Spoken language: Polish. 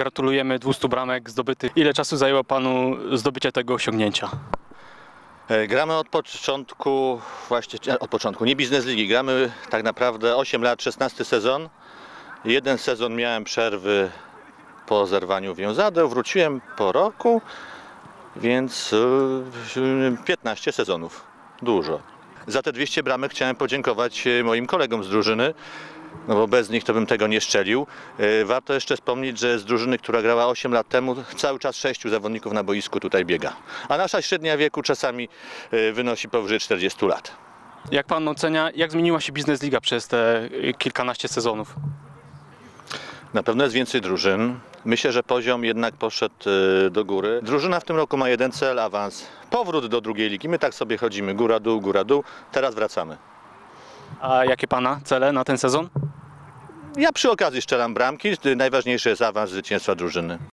gratulujemy 200 bramek zdobytych. Ile czasu zajęło panu zdobycie tego osiągnięcia? Gramy od początku, nie Biznes Ligi, gramy tak naprawdę 8 lat, 16 sezon. Jeden sezon miałem przerwy po zerwaniu więzadeł, wróciłem po roku, więc 15 sezonów, dużo. Za te 200 bramek chciałem podziękować moim kolegom z drużyny, no bo bez nich to bym tego nie szczelił. Warto jeszcze wspomnieć, że z drużyny, która grała 8 lat temu, cały czas 6 zawodników na boisku tutaj biega. A nasza średnia wieku czasami wynosi powyżej 40 lat. Jak pan ocenia, jak zmieniła się Biznes Liga przez te kilkanaście sezonów? Na pewno jest więcej drużyn. Myślę, że poziom jednak poszedł do góry. Drużyna w tym roku ma jeden cel, awans. Powrót do drugiej ligi. My tak sobie chodzimy, góra, dół. Teraz wracamy. A jakie pana cele na ten sezon? Ja przy okazji strzelam bramki. Najważniejszy jest awans, zwycięstwa drużyny.